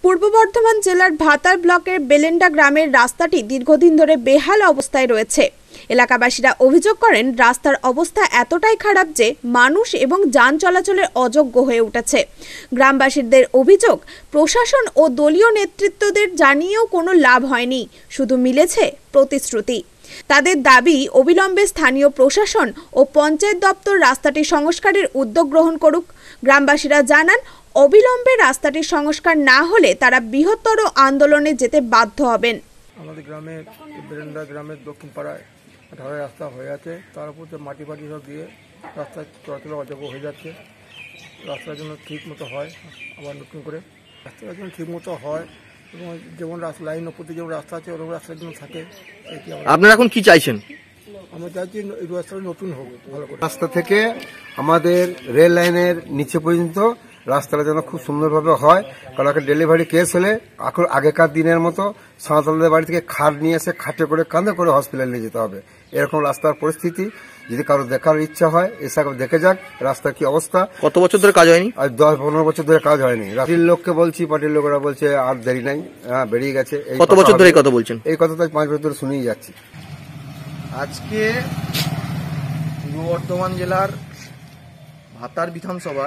পূর্ব বর্ধমান জেলার ভাতার ব্লকের বেলেন্ডা গ্রামের রাস্তাটি দীর্ঘদিন ধরে বেহাল অবস্থায় রয়েছে। এলাকাবাসীরা অভিযোগ করেন রাস্তার অবস্থা এতটাই খারাপ যে মানুষ এবং যান চলাচলের অযোগ্য হয়ে উঠেছে। গ্রামবাসীদের অভিযোগ, প্রশাসন ও দলীয় নেতৃত্বদের জানিয়েও কোনো লাভ হয়নি, শুধু মিলেছে প্রতিশ্রুতি। তাদের দাবি, অবিলম্বে স্থানীয় প্রশাসন ও পঞ্চায়েত দপ্তর রাস্তাটি সংস্কারের উদ্যোগ গ্রহণ করুক। গ্রামবাসীরা জানান, অবিলম্বে রাস্তাটির সংস্কার না হলে তারা বৃহত্তর আন্দোলনে যেতে বাধ্য হবেন। আমাদের গ্রামে বেলেন্ডা গ্রামের দক্ষিণ পাড়ায় ঢালাই রাস্তা হয়ে আছে, তার উপর মাটি ফাটি সব দিয়ে রাস্তা চলাচল অযোগ্য হয়ে যাচ্ছে। রাস্তার জন্য ঠিক মতো হয়, আবার নতুন করে রাস্তার জন্য ঠিক মতো হয় এবং যেমন লাইন প্রতি যেমন রাস্তা আছে ওরকম রাস্তার জন্য থাকে। আপনারা এখন কি চাইছেন? আমরা চাইছি এই রাস্তাটা নতুন হোক, ভালো করে। রাস্তা থেকে আমাদের রেল লাইনের নিচে পর্যন্ত রাস্তাটা যেন খুব সুন্দরভাবে হয়, কারণ একটা ডেলিভারি কেস হলে এখন আগেকার দিনের মতো সাঁওতালদের বাড়ি থেকে খাট নিয়ে এসে খাটে করে কাঁধে করে হসপিটালে নিয়ে যেতে হবে। এরকম রাস্তার পরিস্থিতি, যদি কারো দেখার ইচ্ছা হয় এসে দেখে যাক রাস্তার কি অবস্থা। কত বছর ধরে কাজ হয়নি? আর 10-15 বছর ধরে কাজ হয়নি। পার্টির লোককে বলছি, পার্টির লোকেরা বলছে আর দেরি নাই, বেরিয়ে গেছে। কত বছর ধরে কথা বলছেন? এই কথা তো 5 বছর ধরে শুনেই যাচ্ছি। আজকে পূর্ব বর্ধমান জেলার ভাতার বিধানসভার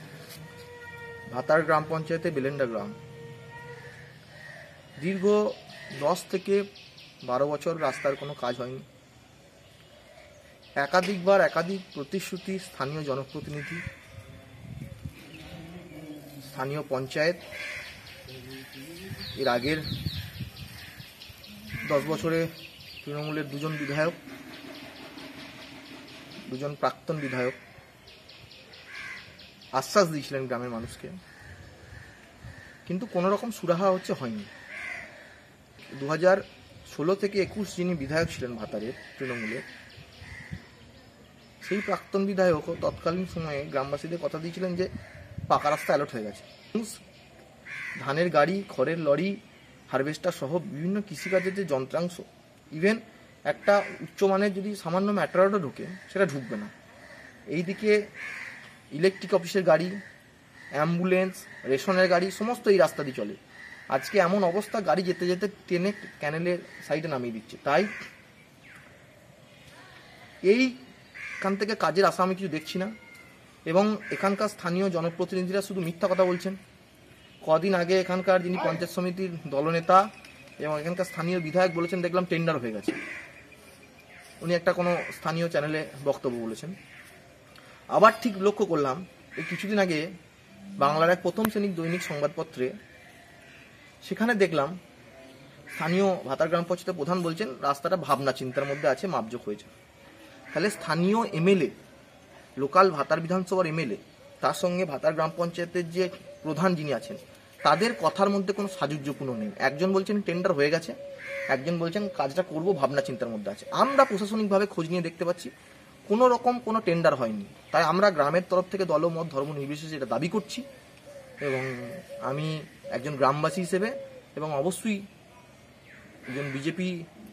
ভাতার গ্রাম পঞ্চায়েতে বেলেন্ডা গ্রাম দীর্ঘ 10 থেকে 12 বছর রাস্তার কোনো কাজ হয়নি। একাধিকবার একাধিক প্রতিশ্রুতি স্থানীয় জনপ্রতিনিধি, স্থানীয় পঞ্চায়েত, এর আগের 10 বছরে তৃণমূলের 2জন বিধায়ক, 2জন প্রাক্তন বিধায়ক আশ্বাস দিয়েছিলেন গ্রামের মানুষকে, কিন্তু কোনো রকম সুরাহা হয়নি। 2016 থেকে 21 যিনি বিধায়ক ছিলেন ভাতারের তৃণমূলের, সেই প্রাক্তন বিধায়কও তৎকালীন সময়ে গ্রামবাসীদের কথা দিয়েছিলেন যে পাকা রাস্তা অ্যালট হয়ে গেছে। ধানের গাড়ি, খড়ের লরি, হারভেস্টার সহ বিভিন্ন কৃষিকাজের যে যন্ত্রাংশ, ইভেন একটা উচ্চমানের যদি সামান্য ম্যাটারও ঢুকে সেটা ঢুকবে না। এইদিকে ইলেকট্রিক অফিসের গাড়ি, অ্যাম্বুলেন্স, রেশনের গাড়ি সমস্ত এই রাস্তা দিয়ে চলে। আজকে এমন অবস্থা, গাড়ি যেতে যেতে টেনে ক্যানেলের সাইডে নামিয়ে দিচ্ছে। তাই এইখান থেকে কাজের আশা আমি কিছু দেখছি না, এবং এখানকার স্থানীয় জনপ্রতিনিধিরা শুধু মিথ্যা কথা বলছেন। কদিন আগে এখানকার যিনি পঞ্চায়েত সমিতির দলনেতা এবং এখানকার স্থানীয় বিধায়ক বলেছেন, দেখলাম টেন্ডার হয়ে গেছে। উনি একটা কোনো স্থানীয় চ্যানেলে বক্তব্য বলেছেন। আবার ঠিক লক্ষ্য করলাম, এই কিছুদিন আগে বাংলার এক প্রথম শ্রেণীর দৈনিক সংবাদপত্রে সেখানে দেখলাম স্থানীয় ভাতার গ্রাম পঞ্চায়েতের প্রধান বলছেন রাস্তাটা ভাবনা চিন্তার মধ্যে আছে, মাপজোক হয়েছে। তাহলে স্থানীয় এমএলএ, লোকাল ভাতার বিধানসভার এমএলএ, তার সঙ্গে ভাতার গ্রাম পঞ্চায়েতের যে প্রধান যিনি আছেন, তাদের কথার মধ্যে কোনো সাযুজ্যপূর্ণ নেই। একজন বলছেন টেন্ডার হয়ে গেছে, একজন বলছেন কাজটা করব, ভাবনা চিন্তার মধ্যে আছে। আমরা প্রশাসনিকভাবে খোঁজ নিয়ে দেখতে পাচ্ছি কোনো রকম কোনো টেন্ডার হয়নি। তাই আমরা গ্রামের তরফ থেকে দলমত ধর্ম নির্বিশেষে এটা দাবি করছি, এবং আমি একজন গ্রামবাসী হিসেবে এবং অবশ্যই একজন বিজেপি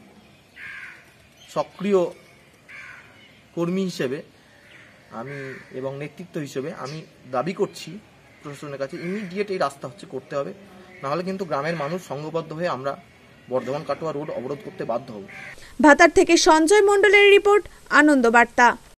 সক্রিয় কর্মী হিসেবে আমি এবং নেতৃত্ব হিসেবে আমি দাবি করছি প্রশাসনের কাছে ইমিডিয়েট এই রাস্তা করতে হবে, নাহলে কিন্তু গ্রামের মানুষ সংঘবদ্ধ হয়ে আমরা বর্ধমান কাটোয়া রোড অবরোধ করতে বাধ্য হব। ভাতার থেকে সঞ্জয় মণ্ডলের রিপোর্ট, আনন্দ বার্তা।